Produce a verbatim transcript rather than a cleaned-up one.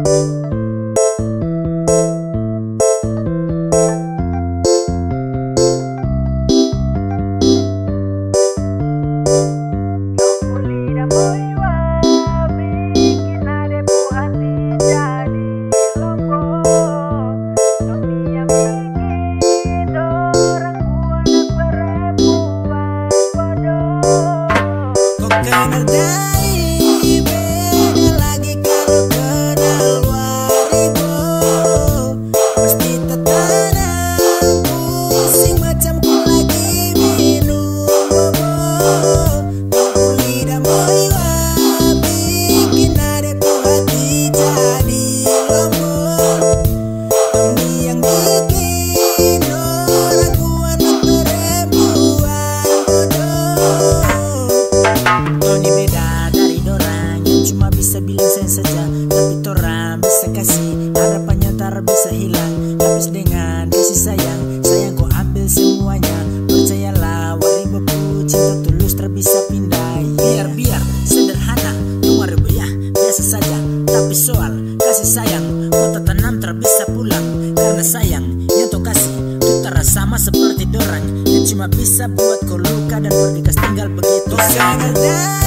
Kenal dari beda lagi kalau kenal waribo. Pasti tertanam pusing macam ku lagi minum bobo. Kau lidah moiwa bikin adekku hati jadi lombok. Ini yang bikin orang ku anak perempuan bodoh. Kau ni beda dari dorang yang cuma bisa bilang sayang saja, tapi torang bisa kasih harapannya tar bisa hilang. Habis dengan kasih sayang, sayang kau ambil semuanya. Percayalah wariboku, cinta tulus tak bisa pindah. Biar biar sederhana, tuh waribo ya biasa saja. Tapi soal kasih sayang, kau tak tanam tak bisa pulang. Karena sayang yang kau kasih itu tak sama seperti dorang yang cuma bisa buat kau luka dan pergi tinggal begitu saja.